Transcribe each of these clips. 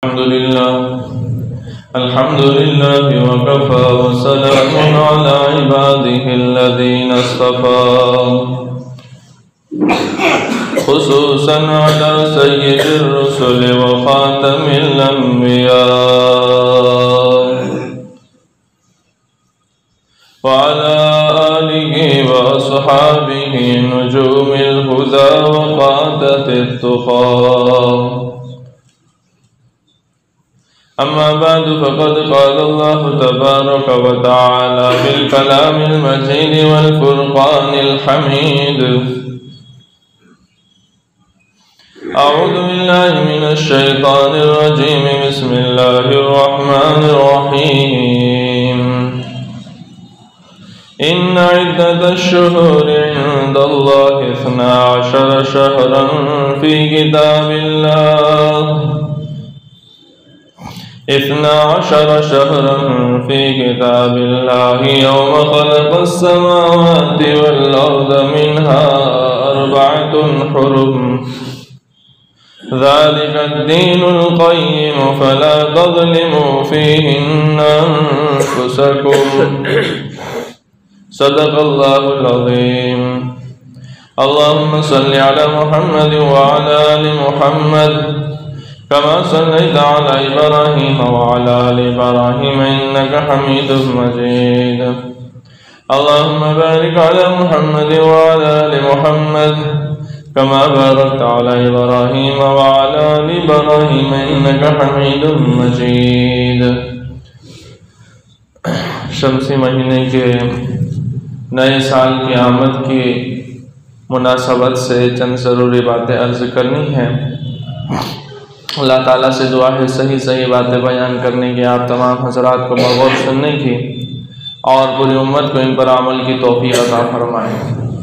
الحمد لله وكفى وسلام على عباده الذين اصطفى خصوصا على سيد الرسل وخاتم الأنبياء وعلى آله وأصحابه نجوم الهدى وقادة التقى. أما بعد فقد قال الله تبارك وتعالى بالكلام المجيد والفرقان الحميد. أعوذ بالله من الشيطان الرجيم. بسم الله الرحمن الرحيم. إن عدة الشهور عند الله 12 شهرا في كتاب الله 12 شهرا في كتاب الله يوم خلق السماوات والأرض منها 4 حرم ذلك الدين القيم فلا تظلموا فيهن أنفسكم. صدق الله العظيم. اللهم صل على محمد وعلى آل محمد كما صليت على إبراهيم وعلى آل إبراهيم إنك حميد مجيد. اللهم بارك على محمد وعلى آل محمد كما باركت على إبراهيم وعلى آل إبراهيم إنك حميد مجيد. شمسی مہینے کے نئے سال کی آمد کی مناسبت سے چند ضروری باتیں عرض کرنی ہیں. اللہ تعالیٰ سے دعا ہے صحیح باتیں بیان کرنے کی، آپ تمام حضرات کو بغور سننے کی اور پوری امت کو ان پر عمل کی توفیق عطا فرمائے.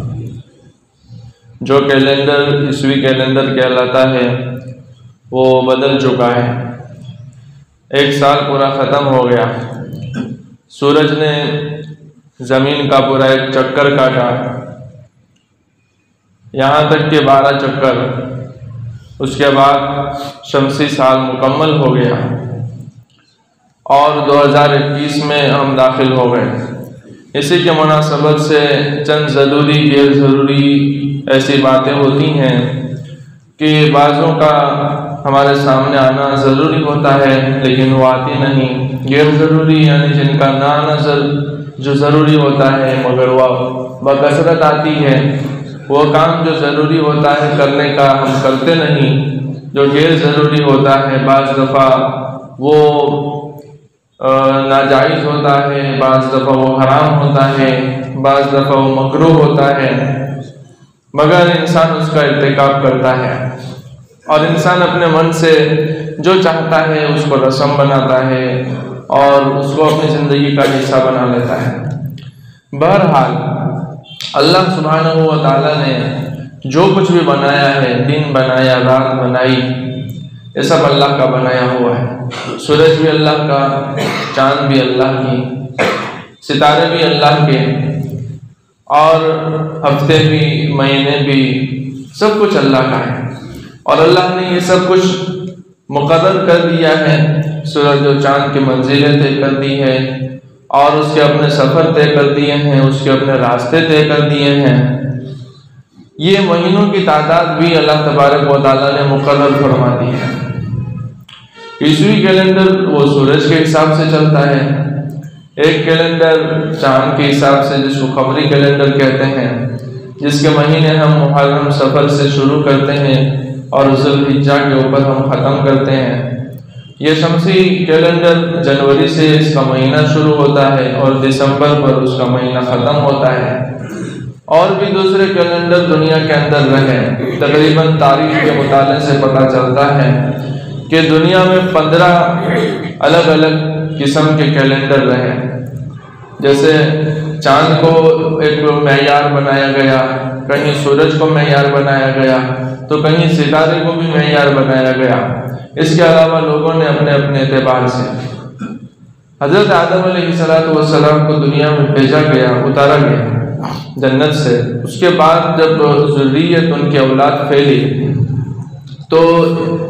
جو کیلنڈر عیسوی کیلنڈر کہلاتا ہے وہ بدل چکا ہے. 1 سال پورا ختم ہو گیا. سورج نے زمین کا پورا ایک چکر کاٹا، یہاں تک کہ 12 چکر. اس کے بعد شمسی سال مکمل ہو گیا اور 2021 میں ہم داخل ہو گئے. اسی کے مناسبت سے چند ضروری غیر ضروری ایسی باتیں ہوتی ہیں کہ بعضوں کا ہمارے سامنے آنا ضروری ہوتا ہے لیکن وہ آتی نہیں. غیر ضروری یعنی جن کا نہ آنا جو ضروری ہوتا ہے مگر وہ بکثرت آتی ہے. وہ کام جو ضروری ہوتا ہے کرنے کا ہم کرتے نہیں. جو غیر ضروری ہوتا ہے بعض دفعہ وہ ناجائز ہوتا ہے، بعض دفعہ وہ حرام ہوتا ہے، بعض دفعہ وہ مکروہ ہوتا ہے، مگر انسان اس کا ارتکاب کرتا ہے اور انسان اپنے من سے جو چاہتا ہے اس کو رسم بناتا ہے اور اس کو اپنی زندگی کا حصہ بنا لیتا ہے. بہرحال اللہ سبحانہ و تعالیٰ نے جو کچھ بھی بنایا ہے، دن بنایا، رات بنائی، یہ سب اللہ کا بنایا ہوا ہے. سورج بھی اللہ کا، چاند بھی اللہ کی، ستارے بھی اللہ کے، اور ہفتے بھی، مہینے بھی، سب کچھ اللہ کا ہے. اور اللہ نے یہ سب کچھ مقرر کر دیا ہے. سورج و چاند کی منزلیں طے کر دی ہے اور اس کے اپنے سفر طے کر دیے ہیں، اس کے اپنے راستے طے کر دیے ہیں. یہ مہینوں کی تعداد بھی اللہ تبارک و تعالیٰ نے مقرر فرما دی ہے. عیسوی کیلنڈر وہ سورج کے حساب سے چلتا ہے. ایک کیلنڈر چاند کے حساب سے جس کو قمری کیلنڈر کہتے ہیں، جس کے مہینے ہم محرم سفر سے شروع کرتے ہیں اور ذوالحجہ کے اوپر ہم ختم کرتے ہیں. یہ شمسی کیلنڈر جنوری سے اس کا مہینہ شروع ہوتا ہے اور دسمبر پر اس کا مہینہ ختم ہوتا ہے. اور بھی دوسرے کیلنڈر دنیا کے اندر رہے. تقریباً تاریخ کے مطالعے سے پتہ چلتا ہے کہ دنیا میں 15 الگ الگ قسم کے کیلنڈر رہے. جیسے چاند کو ایک معیار بنایا گیا، کہیں سورج کو معیار بنایا گیا، تو کہیں ستارے کو بھی معیار بنایا گیا. اس کے علاوہ لوگوں نے اپنے اپنے اعتبار سے حضرت آدم علیہ السلام کو دنیا میں بھیجا گیا، اتارا گیا جنت سے. اس کے بعد جب ذریت ان کی اولاد پھیلی تو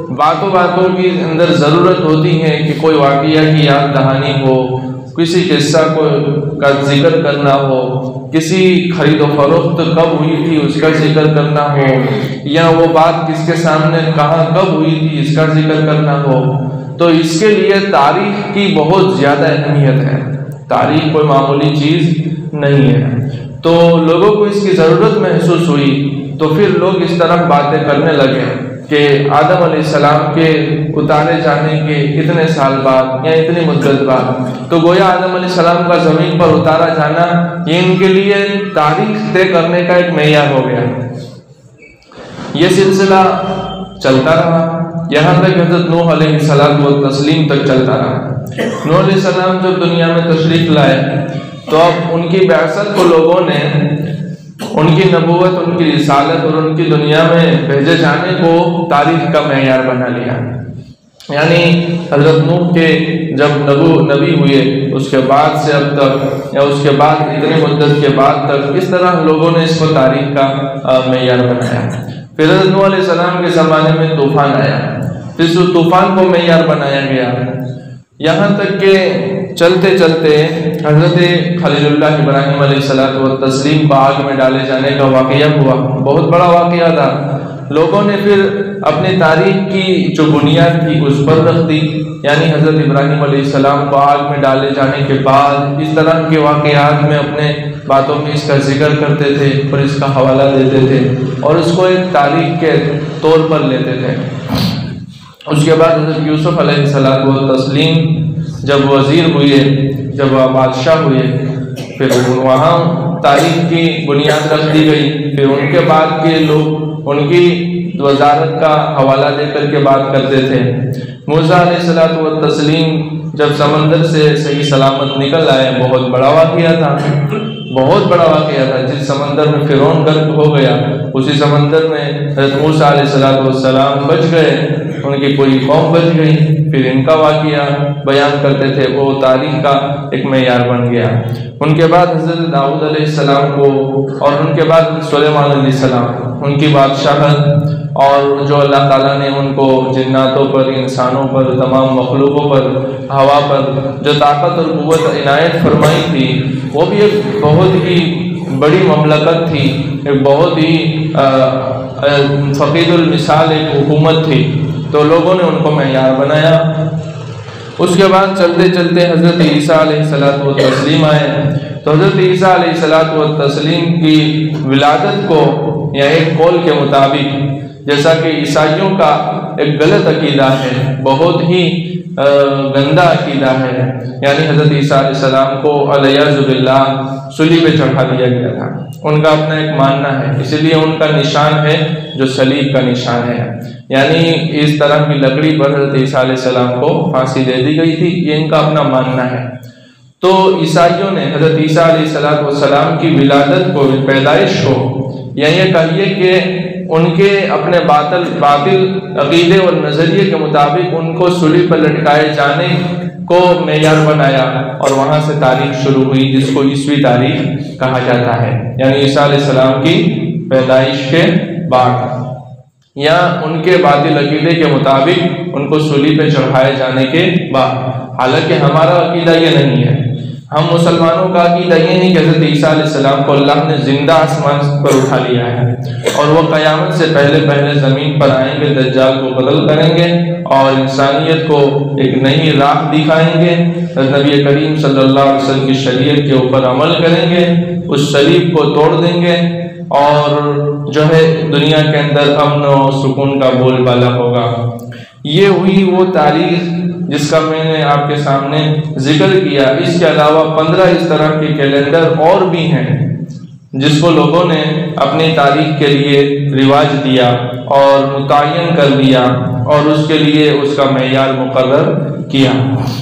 باتوں باتوں کی اندر ضرورت ہوتی ہے کہ کوئی واقعہ کی یاد دہانی ہو، کسی قصہ کا ذکر کرنا ہو، کسی خرید و فروخت کب ہوئی تھی اس کا ذکر کرنا ہو، یا وہ بات کس کے سامنے کہاں کب ہوئی تھی اس کا ذکر کرنا ہو، تو اس کے لیے تاریخ کی بہت زیادہ اہمیت ہے۔ تاریخ کوئی معمولی چیز نہیں ہے، تو لوگوں کو اس کی ضرورت محسوس ہوئی، تو پھر لوگ اس طرح باتیں کرنے لگے کہ آدم علیہ السلام کے اتارے جانے کے اتنے سال بعد یا اتنی مدت بعد، تو گویا آدم علیہ السلام کا زمین پر اتارا جانا یہ ان کے لیے تاریخ طے کرنے کا ایک معیار ہو گیا۔ یہ سلسلہ چلتا رہا یہاں تک حضرت نوح علیہ السلام تک چلتا رہا۔ نوح علیہ السلام جب دنیا میں تشریف لائے تو اب ان کی بعثت کو لوگوں نے ان کی نبوت، ان کی رسالت اور ان کی دنیا میں بھیجے جانے کو تاریخ کا معیار بنا لیا۔ یعنی حضرت نوح کے جب نبی ہوئے اس کے بعد سے اب تک، یا اس کے بعد اتنی مدت کے بعد تک، اس طرح لوگوں نے اس کو تاریخ کا معیار بنایا۔ پھر حضرت نوح علیہ السلام کے زمانے میں طوفان آیا، پھر اس طوفان کو معیار بنایا گیا، یہاں تک کہ چلتے چلتے حضرت خلیل اللہ ابراہیم علیہ السلام کو آگ میں ڈالے جانے کا واقعہ ہوا، بہت بڑا واقعہ تھا۔ لوگوں نے پھر اپنی تاریخ کی جو بنیاد تھی اس پر رکھ دی، یعنی حضرت ابراہیم علیہ السلام کو آگ میں ڈالے جانے کے بعد اس طرح کے واقعات میں اپنے باتوں میں اس کا ذکر کرتے تھے اور اس کا حوالہ دیتے تھے اور اس کو ایک تاریخ کے طور پر لیتے تھے۔ اس کے بعد حضرت یوسف علیہ السلام جب وزیر ہوئے، جب بادشاہ ہوئے، پھر وہاں تاریخ کی بنیاد رکھ دی گئی۔ پھر ان کے بعد کے لوگ ان کی وزارت کا حوالہ دے کر کے بات کرتے تھے۔ موسیٰ علیہ السلام جب سمندر سے صحیح سلامت نکل آئے، بہت بڑا واقعہ تھا، بہت بڑا واقعہ تھا۔ جس سمندر میں فرعون غرق ہو گیا، اسی سمندر میں حضرت موسیٰ علیہ السلام بچ گئے، ان کی پوری قوم بچ گئی۔ پھر ان کا واقعہ بیان کرتے تھے، وہ تاریخ کا ایک معیار بن گیا۔ ان کے بعد حضرت داؤد علیہ السلام کو، اور ان کے بعد سلیمان علیہ السلام، ان کی بادشاہت اور جو اللہ تعالیٰ نے ان کو جناتوں پر، انسانوں پر، تمام مخلوقوں پر، ہوا پر جو طاقت اور قوت عنایت فرمائی تھی، وہ بھی ایک بہت ہی بڑی مملکت تھی، ایک بہت ہی فقید المثال ایک حکومت تھی، تو لوگوں نے ان کو معیار بنایا۔ اس کے بعد چلتے چلتے حضرت عیسیٰ علیہ السلام آئے، تو حضرت عیسیٰ علیہ السلام کی ولادت کو، یا ایک قول کے مطابق، جیسا کہ عیسائیوں کا ایک غلط عقیدہ ہے، بہت ہی گندا عقیدہ ہے، یعنی حضرت عیسیٰ علیہ السلام کو علیہ باللہ صلیب پہ چڑھا دیا گیا تھا۔ ان کا اپنا ایک ماننا ہے، اسی لیے ان کا نشان ہے جو صلیب کا نشان ہے، یعنی اس طرح کی لکڑی پر حضرت عیسیٰ علیہ السلام کو پھانسی دے دی گئی تھی، یہ ان کا اپنا ماننا ہے۔ تو عیسائیوں نے حضرت عیسیٰ علیہ السلام کی ولادت کو، پیدائش کو، یا یہ کہیے کہ ان کے اپنے باطل عقیدے اور نظریے کے مطابق ان کو صلیب پر لٹکائے جانے کو معیار بنایا، اور وہاں سے تاریخ شروع ہوئی جس کو عیسوی تاریخ کہا جاتا ہے، یعنی عیسیٰ علیہ السلام کی پیدائش کے بعد، یا ان کے باطل عقیدے کے مطابق ان کو صلیب پہ چڑھائے جانے کے بعد۔ حالانکہ ہمارا عقیدہ یہ نہیں ہے، ہم مسلمانوں کا عقیدہ یہ نہیں کہ حضرت عیسیٰ علیہ السلام کو اللہ نے زندہ آسمان پر اٹھا لیا ہے اور وہ قیامت سے پہلے زمین پر آئیں گے، دجال کو قتل کریں گے اور انسانیت کو ایک نئی راہ دکھائیں گے، نبی کریم صلی اللہ علیہ وسلم کی شریعت کے اوپر عمل کریں گے، اس صلیب کو توڑ دیں گے اور جو ہے دنیا کے اندر امن و سکون کا بول بالا ہوگا۔ یہ ہوئی وہ تاریخ جس کا میں نے آپ کے سامنے ذکر کیا۔ اس کے علاوہ 15 اس طرح کے کیلنڈر اور بھی ہیں جس کو لوگوں نے اپنی تاریخ کے لیے رواج دیا اور متعین کر دیا اور اس کے لیے اس کا معیار مقرر کیا۔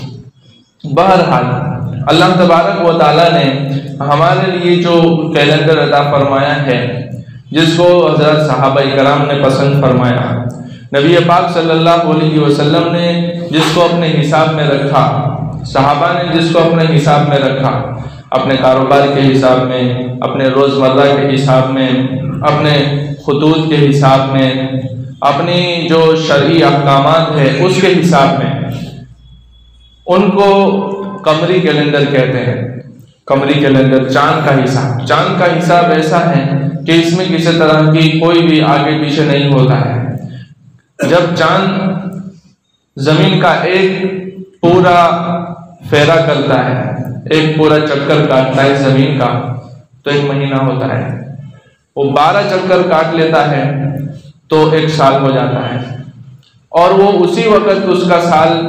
بہرحال اللہ تبارک و تعالیٰ نے ہمارے لیے جو کیلنڈر عطا فرمایا ہے، جس کو حضرت صحابہ کرام نے پسند فرمایا، نبی پاک صلی اللہ علیہ وسلم نے جس کو اپنے حساب میں رکھا، صحابہ نے جس کو اپنے حساب میں رکھا، اپنے کاروبار کے حساب میں، اپنے روزمرہ کے حساب میں، اپنے خطوط کے حساب میں، اپنی جو شرعی احکامات ہے اس کے حساب میں، ان کو قمری کیلنڈر کہتے ہیں۔ قمری کیلنڈر چاند کا حساب، چاند کا حساب ایسا ہے کہ اس میں کسی طرح کی کوئی بھی آگے پیچھے نہیں ہوتا ہے۔ جب چاند زمین کا ایک پورا پھیرا کرتا ہے، ایک پورا چکر کاٹتا ہے زمین کا، تو ایک مہینہ ہوتا ہے۔ وہ 12 چکر کاٹ لیتا ہے تو ایک سال ہو جاتا ہے، اور وہ اسی وقت اس کا سال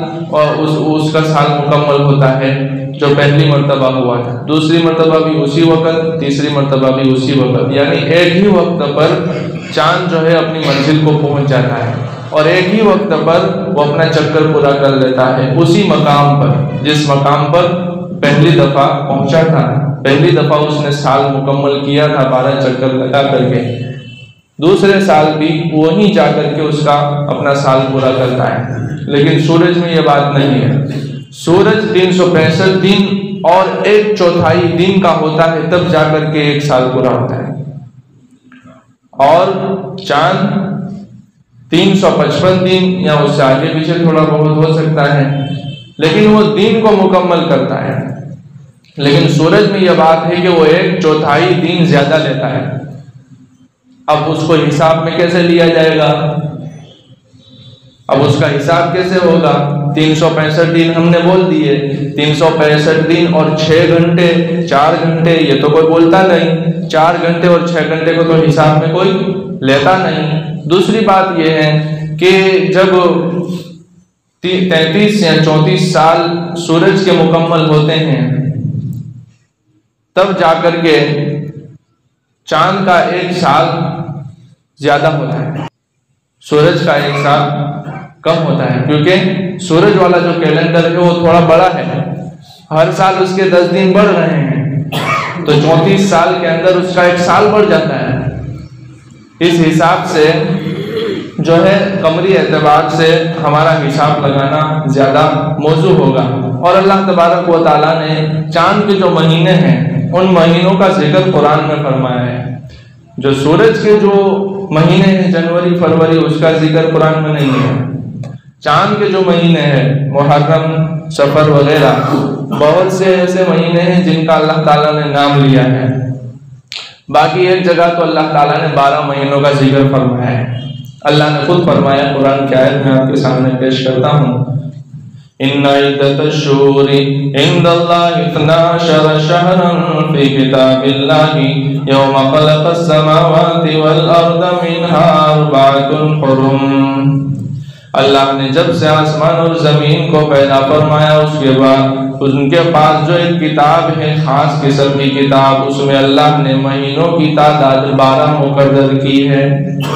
مکمل ہوتا ہے جو پہلی مرتبہ ہوا تھا، دوسری مرتبہ بھی اسی وقت، تیسری مرتبہ بھی اسی وقت، یعنی ایک ہی وقت پر چاند جو ہے اپنی منزل کو پہنچ جاتا ہے، اور ایک ہی وقت پر وہ اپنا چکر پورا کر لیتا ہے اسی مقام پر جس مقام پر پہلی دفعہ پہنچا تھا، پہلی دفعہ اس نے سال مکمل کیا تھا 12 چکر لگا کر کے، دوسرے سال بھی وہیں جا کر کے اس کا اپنا سال پورا کرتا ہے۔ لیکن سورج میں یہ بات نہیں ہے، سورج 365 دن اور 1/4 دن کا ہوتا ہے، تب جا کر کے ایک سال پورا ہوتا ہے، اور چاند 355 دن یا اس سے آگے پیچھے تھوڑا بہت ہو سکتا ہے، لیکن وہ دن کو مکمل کرتا ہے۔ لیکن سورج میں یہ بات ہے کہ وہ 1/4 دن زیادہ لیتا ہے۔ اب اس کو حساب میں کیسے لیا جائے گا؟ اب اس کا حساب کیسے ہوگا؟ 365 دن ہم نے بول دیے، 365 دن اور 6 گھنٹے 4 گھنٹے، یہ تو کوئی بولتا نہیں، 4 گھنٹے اور 6 گھنٹے کو تو حساب میں کوئی لیتا نہیں۔ دوسری بات یہ ہے کہ جب 33 یا 34 سال سورج کے مکمل ہوتے ہیں، تب جا کر کے چاند کا ایک سال زیادہ ہوتا ہے، سورج کا ایک سال کم ہوتا ہے، کیونکہ سورج والا جو کیلنڈر ہے وہ تھوڑا بڑا ہے، ہر سال اس کے 10 دن بڑھ رہے ہیں، تو 34 سال کے اندر اس کا ایک سال بڑھ جاتا ہے۔ اس حساب سے جو ہے قمری اعتبار سے ہمارا حساب لگانا زیادہ موزوں ہوگا، اور اللہ تبارک و تعالیٰ نے چاند کے جو مہینے ہیں ان مہینوں کا ذکر قرآن میں فرمایا ہے۔ جو سورج کے جو مہینے ہیں جنوری فروری، اس کا ذکر قرآن میں نہیں ہے۔ چاند کے جو مہینے ہیں محرم سفر وغیرہ، بہت سے ایسے مہینے ہیں جن کا اللہ تعالیٰ نے نام لیا ہے، باقی ایک جگہ تو اللہ تعالیٰ نے 12 مہینوں کا ذکر فرمایا ہے۔ اللہ نے خود فرمایا، قرآن کی آیت میں آپ کے سامنے پیش کرتا ہوں، ان عدت الشہور عند اللہ 12 شہرا فی کتاب اللہ یوم خلق السماوات والارض منها 4 حرم۔ اللہ نے جب سے آسمان اور زمین کو پیدا فرمایا، اس کے بعد ان کے پاس جو ایک کتاب ہے، خاص قسم کی کتاب، اس میں اللہ نے مہینوں کی تعداد 12 مقرر کی ہے،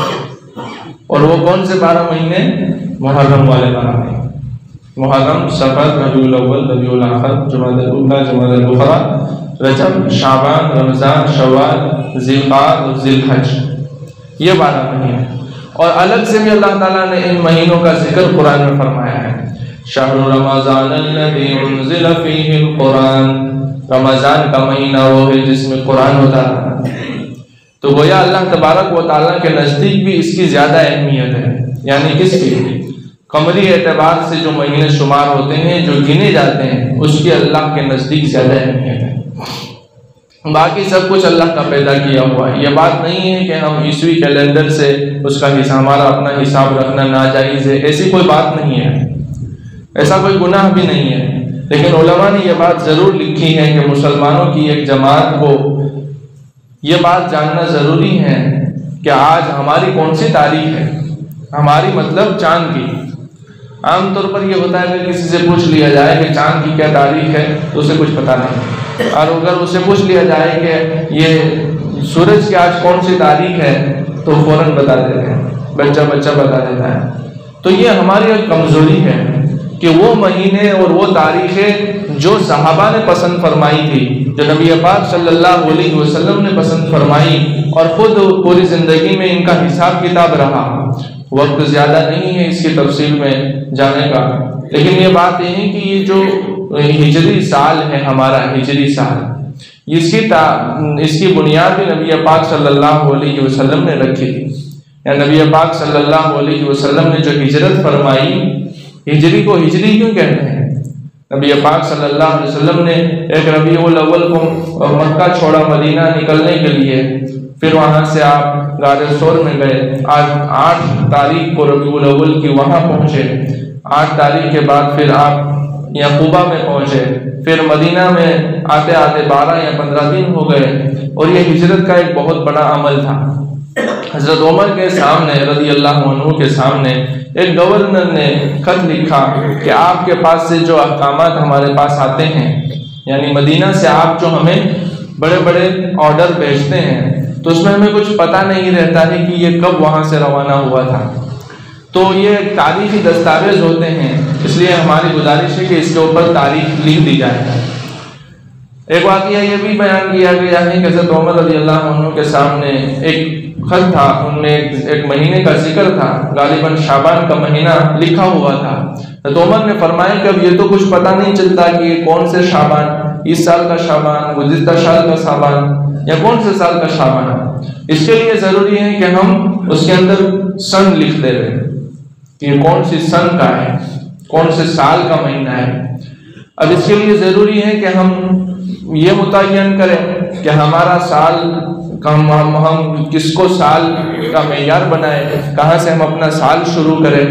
اور وہ کون سے 12 مہینے؟ محرم والے 12 مہینے، محرم، صفر، ربیع الاول، ربیع الاخر، جمادی الاولی، جمادی الاخری، رجب، شعبان، رمضان، شوال، ذی القعدہ اور ذی الحج، یہ 12 مہینے۔ اور الگ سے بھی اللہ تعالیٰ نے ان مہینوں کا ذکر قرآن میں فرمایا ہے، شہر رمضان الذی انزل فیہ القرآن، رمضان کا مہینہ وہ ہے جس میں قرآن اتارا۔ تو گویا اللہ تبارک و تعالیٰ کے نزدیک بھی اس کی زیادہ اہمیت ہے، یعنی کس کی؟ قمری اعتبار سے جو مہینے شمار ہوتے ہیں، جو گنے جاتے ہیں، اس کی اللہ کے نزدیک زیادہ اہمیت ہے۔ باقی سب کچھ اللہ کا پیدا کیا ہوا ہے، یہ بات نہیں ہے کہ ہم عیسوی کیلنڈر سے اس کا ہمارا اپنا حساب رکھنا ناجائز ہے، ایسی کوئی بات نہیں ہے، ایسا کوئی گناہ بھی نہیں ہے۔ لیکن علماء نے یہ بات ضرور لکھی ہے کہ مسلمانوں کی ایک جماعت کو یہ بات جاننا ضروری ہے کہ آج ہماری کون سی تاریخ ہے، ہماری مطلب چاند کی۔ عام طور پر یہ ہوتا ہے کہ کسی سے پوچھ لیا جائے کہ چاند کی کیا تاریخ ہے تو اسے کچھ پتہ نہیں، اور اگر اسے پوچھ لیا جائے کہ یہ سورج کی آج کون سی تاریخ ہے تو فوراً بتا دیتے ہیں، بچہ بتا دیتا ہے۔ تو یہ ہماری ایک کمزوری ہے کہ وہ مہینے اور وہ تاریخیں جو صحابہ نے پسند فرمائی تھی، جو نبی پاک صلی اللہ علیہ وسلم نے پسند فرمائی، اور خود پوری زندگی میں ان کا حساب کتاب رہا۔ وقت زیادہ نہیں ہے اس کی تفصیل میں جانے کا، لیکن یہ بات یہ ہے کہ یہ جو ہجری سال ہے ہمارا، ہجری سال، اس کی بنیاد بھی نبی پاک صلی اللہ علیہ وسلم نے رکھی تھی۔ یا نبی پاک صلی اللہ علیہ وسلم نے جو ہجرت فرمائی، ہجری کو ہجری کیوں کہتے ہیں؟ نبی پاک صلی اللہ علیہ وسلم نے ایک ربیع الاول کو مکہ چھوڑا مدینہ نکلنے کے لیے، پھر وہاں سے آپ غار ثور میں گئے، آج 8 تاریخ کو ربیع الاول کی وہاں پہنچے، 8 تاریخ کے بعد پھر آپ یعقوبہ میں پہنچے، پھر مدینہ میں آتے آتے 12 یا 15 دن ہو گئے، اور یہ ہجرت کا ایک بہت بڑا عمل تھا۔ حضرت عمر کے سامنے رضی اللہ عنہ کے سامنے ایک گورنر نے خط لکھا کہ آپ کے پاس سے جو احکامات ہمارے پاس آتے ہیں، یعنی مدینہ سے آپ جو ہمیں بڑے بڑے آرڈر بھیجتے ہیں، تو اس میں ہمیں کچھ پتہ نہیں رہتا ہے کہ یہ کب وہاں سے روانہ ہوا تھا۔ تو یہ تاریخی دستاویز ہوتے ہیں، اس لیے ہماری گزارش ہے کہ اس کے اوپر تاریخ لکھ دی جائے۔ ایک واقعہ یہ بھی بیان کیا گیا ہے کہ حضرت عمر رضی اللہ عنہ کے سامنے ایک خط تھا، ان میں ایک مہینے کا ذکر تھا، غالباً شعبان کا مہینہ لکھا ہوا تھا۔ حضرت عمر نے فرمایا کہ اب یہ تو کچھ پتہ نہیں چلتا کہ یہ کون سے شعبان، اس سال کا شعبان، گزشتہ سال کا شعبان، یا کون سے سال کا شعبان۔ اس کے لیے ضروری ہے کہ ہم اس کے اندر سن لکھ دے رہے کہ یہ کون سی سن کا ہے، کون سے سال کا مہینہ ہے۔ اب اس کے لیے ضروری ہے کہ ہم یہ متعین کریں کہ ہمارا سال ہم کس کو سال کا معیار بنائے، کہاں سے ہم اپنا سال شروع کریں۔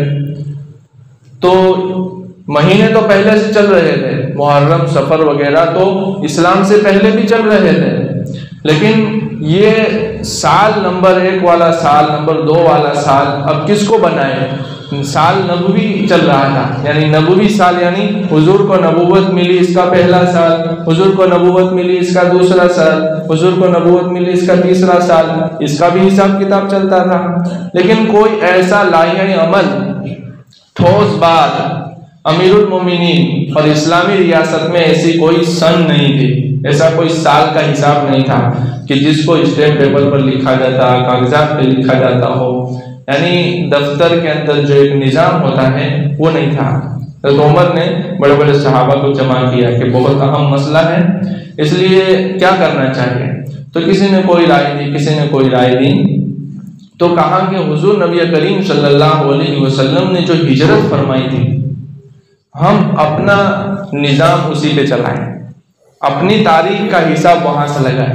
تو مہینے تو پہلے سے چل رہے تھے، محرم صفر وغیرہ تو اسلام سے پہلے بھی چل رہے تھے، لیکن یہ سال نمبر 1 والا سال، نمبر 2 والا سال اب کس کو بنائے؟ سال نبوی چل رہا تھا، یعنی نبوی سال، یعنی حضور کو نبوت ملی اس کا پہلا سال، حضور کو نبوت ملی اس کا دوسرا سال، حضور کو نبوت ملی اس کا تیسرا سال، اس کا بھی حساب کتاب چلتا تھا۔ لیکن کوئی ایسا لائحہ عمل، ٹھوس بات، امیر المومنین اور اسلامی ریاست میں ایسی کوئی سن نہیں تھی، ایسا کوئی سال کا حساب نہیں تھا کہ جس کو اسٹیمپ پیپر پر لکھا جاتا، کاغذات پہ لکھا جاتا ہو، یعنی دفتر کے اندر جو ایک نظام ہوتا ہے وہ نہیں تھا۔ حضرت عمر نے بڑے بڑے صحابہ کو جمع کیا کہ بہت اہم مسئلہ ہے، اس لیے کیا کرنا چاہیے۔ تو کسی نے کوئی رائے دی، کسی نے کوئی رائے دی، تو کہا کہ حضور نبی کریم صلی اللہ علیہ وسلم نے جو ہجرت فرمائی تھی، ہم اپنا نظام اسی پہ چلائیں، اپنی تاریخ کا حساب وہاں سے لگائیں۔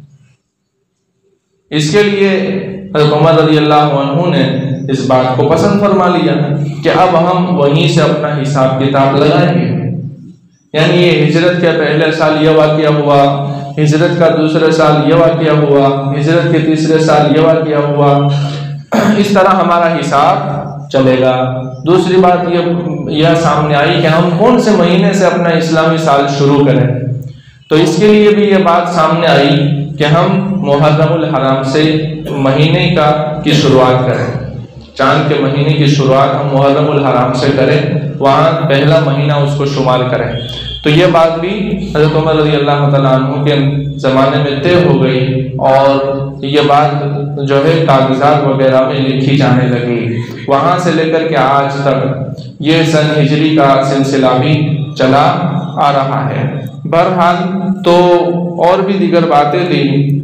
اس کے لیے حضرت عمر رضی اللہ عنہ نے اس بات کو پسند فرما لیا کہ اب ہم وہیں سے اپنا حساب کتاب لگائیں گے، یعنی یہ ہجرت کے پہلے سال یہ واقعہ ہوا، ہجرت کا دوسرے سال یہ واقعہ ہوا، ہجرت کے تیسرے سال یہ واقعہ ہوا، اس طرح ہمارا حساب چلے گا۔ دوسری بات یہ سامنے آئی کہ ہم کون سے مہینے سے اپنا اسلامی سال شروع کریں، تو اس کے لیے بھی یہ بات سامنے آئی کہ ہم محرم الحرام سے مہینے کی شروعات کریں، چاند کے مہینے کی شروعات ہم محرم الحرام سے کریں، وہاں پہلا مہینہ اس کو شمار کریں۔ تو یہ بات بھی حضرت عمر رضی اللہ تعالیٰ عنہ کے زمانے میں طے ہو گئی، اور یہ بات جو ہے کاغذات وغیرہ میں لکھی جانے لگی۔ وہاں سے لے کر کے آج تک یہ سن ہجری کا سلسلہ بھی چلا آ رہا ہے۔ بہرحال تو اور بھی دیگر باتیں تھیں۔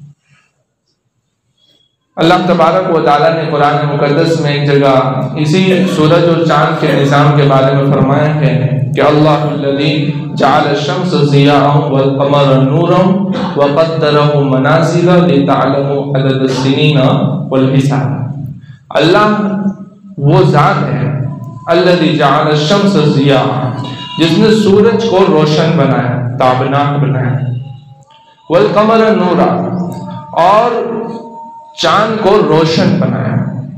اللہ تبارک و تعالیٰ نے قرآن مقدس میں ایک جگہ اسی سورج اور چاند کے نظام کے بارے میں فرمایا ہے کہ اللہ الذی جعل الشمس ضیاء والقمر نورا وقدرہ منازل لتعلموا عدد السنین والحساب۔ اللہ وہ ذات ہے الذی جعل الشمس ضیاء، جس نے سورج کو روشن بنایا، تابناک بنایا، والقمر نورا، اور چاند کو روشن بنایا،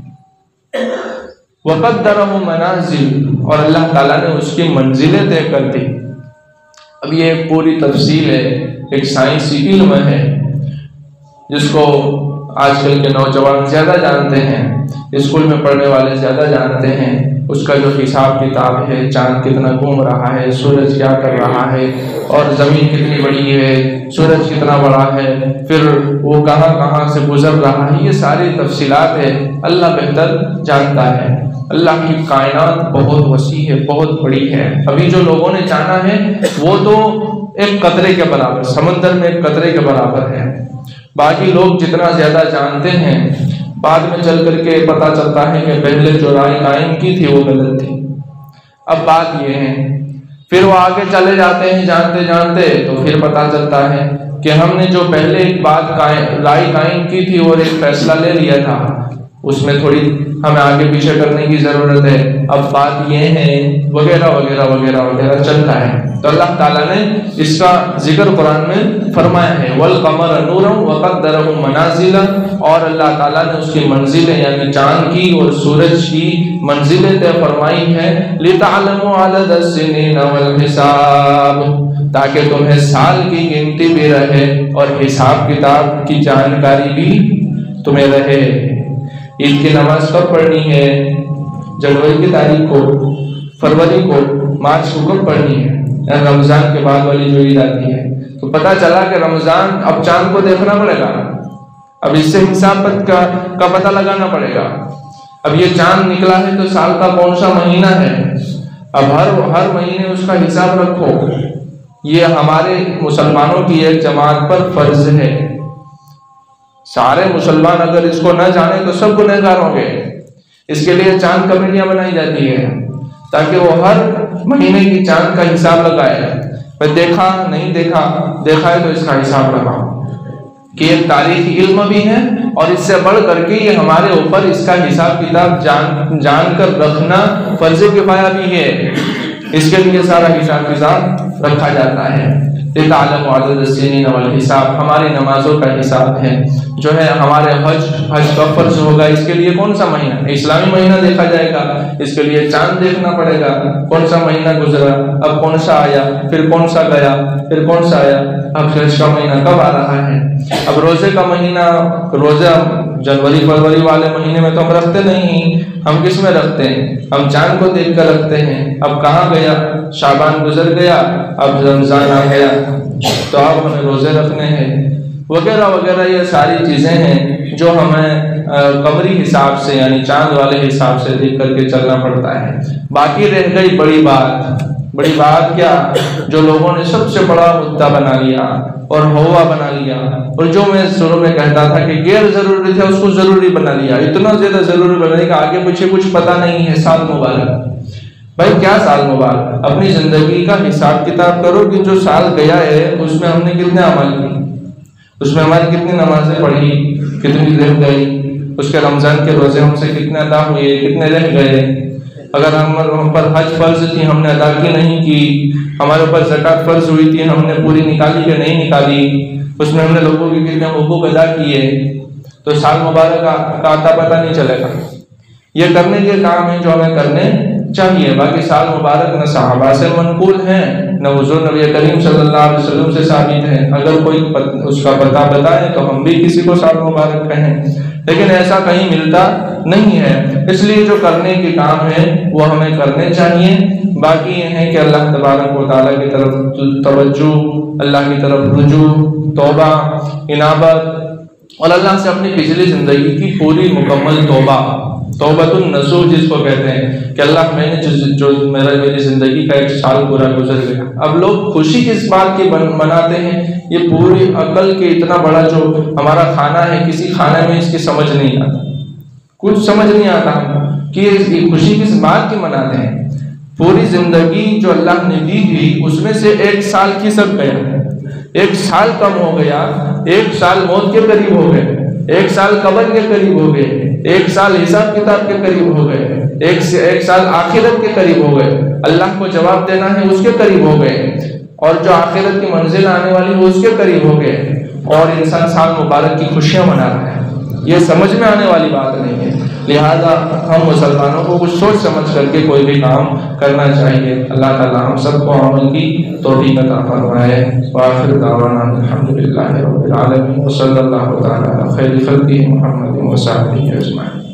وقدرہ منازل، اور اللہ تعالیٰ نے اس کی منزلیں طے کر دی۔ اب یہ ایک پوری تفصیل ہے، ایک سائنسی علم ہے جس کو آج کل کے نوجوان زیادہ جانتے ہیں، اسکول میں پڑھنے والے زیادہ جانتے ہیں۔ اس کا جو حساب کتاب ہے، چاند کتنا گھوم رہا ہے، سورج کیا کر رہا ہے، اور زمین کتنی بڑی ہے، سورج کتنا بڑا ہے، پھر وہ کہاں کہاں سے گزر رہا ہے، یہ ساری تفصیلات ہے، اللہ بہتر جانتا ہے۔ اللہ کی کائنات بہت وسیع ہے، بہت بڑی ہے۔ ابھی جو لوگوں نے جانا ہے وہ تو ایک قطرے کے برابر، سمندر میں ایک قطرے کے برابر ہے۔ باقی لوگ جتنا زیادہ جانتے ہیں، بعد میں چل کر کے پتہ چلتا ہے کہ پہلے جو رائے قائم کی تھی وہ غلط تھی۔ اب بات یہ ہے، پھر وہ آگے چلے جاتے ہیں جانتے جانتے، تو پھر پتہ چلتا ہے کہ ہم نے جو پہلے ایک بات رائے قائم کی تھی اور ایک فیصلہ لے لیا تھا، اس میں تھوڑی ہمیں آگے پیچھے کرنے کی ضرورت ہے، اب بات یہ ہے وغیرہ وغیرہ وغیرہ وغیرہ چلتا ہے۔ تو اللہ تعالیٰ نے اس کا ذکر قرآن میں فرمایا ہے، وَالْقَمَرَ نُورًا وَقَدَّرَهُ مَنَازِلَ، اور اللہ تعالیٰ نے اس کی منزلیں یعنی چاند کی اور سورج کی منزلیں طے فرمائی ہیں، لِتَعْلَمُوا عَدَدَ السِّنِينَ وَالْحِسَابَ، تاکہ تمہیں سال کی گنتی بھی رہے اور حساب کتاب کی جانکاری بھی تمہیں رہے۔ عید کی نماز کب پڑھنی ہے؟ جنوری کی تاریخ کو، فروری کو، مارچ کو کب پڑھنی ہے؟ رمضان کے بعد والی جو عید آتی ہے۔ تو پتہ چلا کہ رمضان، اب چاند کو دیکھنا پڑے گا، اب اس سے حساب کا پتہ لگانا پڑے گا۔ اب یہ چاند نکلا ہے تو سال کا کون سا مہینہ ہے، اب ہر مہینے اس کا حساب رکھو۔ یہ ہمارے مسلمانوں کی ایک جماعت پر فرض ہے۔ سارے مسلمان اگر اس کو نہ جانے تو سب گنہگار ہوں گے۔ اس کے لیے چاند کمیٹیاں بنائی جاتی ہے تاکہ وہ ہر مہینے کی چاند کا حساب لگائے، دیکھا نہیں دیکھا، دیکھا ہے تو اس کا حساب لگاؤ، کہ ایک تاریخی علم بھی ہے، اور اس سے بڑھ کر کے یہ ہمارے اوپر اس کا حساب کتاب جان کر رکھنا فرض کفایہ بھی ہے۔ اس کے لیے سارا حساب کتاب رکھا جاتا ہے۔ لِتَعْلَمُوا عَدَدَ السِّنِينَ وَالْحِسَابَ، ہماری نمازوں کا حساب ہے، جو ہے ہمارے حج کا فرض ہوگا، اس کے لیے کون سا مہینہ، اسلامی مہینہ دیکھا جائے گا، اس کے لیے چاند دیکھنا پڑے گا، کون سا مہینہ گزرا، اب کون سا آیا، پھر کون سا گیا، پھر کون سا آیا، اب حج کا مہینہ کب آ رہا ہے۔ اب روزے کا مہینہ، روزہ جنوری فروری والے مہینے میں تو ہم رکھتے نہیں، ہم کس میں رکھتے ہیں، ہم چاند کو دیکھ کر رکھتے ہیں۔ اب کہاں گیا، شعبان گزر گیا، اب رمضان آ گیا، تو اب ہمیں روزے رکھنے ہیں، وغیرہ وغیرہ۔ یہ ساری چیزیں ہیں جو ہمیں قمری حساب سے یعنی چاند والے حساب سے دیکھ کر کے چلنا پڑتا ہے۔ باقی رہ گئی بڑی بات کیا، جو لوگوں نے سب سے بڑا مدعا بنا لیا اور ہوا بنا لیا، اور جو میں شروع میں کہتا تھا کہ غیر ضروری تھا اس کو ضروری بنا لیا، اتنا زیادہ ضروری بنا لیا کہ آگے پیچھے کچھ پتہ نہیں ہے۔ سال مبارک، بھائی کیا سال مبارک، اپنی زندگی کا حساب کتاب کرو کہ جو سال گیا ہے اس میں ہم نے کتنے عمل کیے، اس میں ہماری کتنی نمازیں پڑھی، کتنی رہ گئی، اس کے رمضان کے روزے ہم سے کتنے ادا ہوئے، کتنے رہ گئے، اگر ہم پر حج فرض تھی ہم نے ادا کی نہیں کی، ہمارے اوپر زکوٰۃ فرض ہوئی تھی ہم نے پوری نکالی کہ نہیں نکالی، اس میں ہم نے لوگوں کے کتنے حقوق ادا کیے، تو سال مبارک کا اتا پتہ نہیں چلے گا۔ یہ کرنے کے کام ہیں جو ہمیں کرنے چاہیے۔ باقی سال مبارک نہ صحابہ سے منقول ہیں نہ حضور نبی کریم صلی اللہ علیہ وسلم سے ثابت ہے، اگر کوئی اس کا پتہ بتائے تو ہم بھی کسی کو سال مبارک کہیں، لیکن ایسا کہیں ملتا نہیں ہے۔ اس لیے جو کرنے کے کام ہیں وہ ہمیں کرنے چاہیے۔ باقی یہ ہے کہ اللہ تبارک و تعالیٰ کی طرف توجہ، اللہ کی طرف رجوع، توبہ، انابت، اور اللہ سے اپنی پچھلی زندگی کی پوری مکمل توبۃ النصوح جس کو کہتے ہیں، کہ اللہ میں نے جو میری زندگی کا ایک سال پورا گزر گیا۔ اب لوگ خوشی کس بات کی مناتے ہیں، یہ پوری عقل کے اتنا بڑا جو ہمارا کھانا ہے، کسی کھانے میں اس کی سمجھ نہیں آتا، کچھ سمجھ نہیں آتا کہ یہ خوشی کس بات کی مناتے ہیں۔ پوری زندگی جو اللہ نے دی تھی اس میں سے ایک سال کھسک گیا، ایک سال کم ہو گیا، ایک سال موت کے قریب ہو گئے، ایک سال قبر کے قریب ہو گئے، ایک سال حساب کتاب کے قریب ہو گئے، ایک سال آخرت کے قریب ہو گئے، اللہ کو جواب دینا ہے اس کے قریب ہو گئے، اور جو آخرت کی منزل آنے والی وہ اس کے قریب ہو گئے، اور انسان سال مبارک کی خوشیاں منا رہا ہے۔ یہ سمجھ میں آنے والی بات نہیں ہے، لہذا ہم مسلمانوں کو کچھ سوچ سمجھ کر کے کوئی بھی کام کرنا چاہیے۔ اللہ تعالیٰ ہم سب کو عمل کی توفیق عطا فرمائے۔ وآخر دعوانا الحمدللہ رب العالمین، وصلی اللہ تعالیٰ علی خیر خلقہ محمد وصحبہ اجمعین۔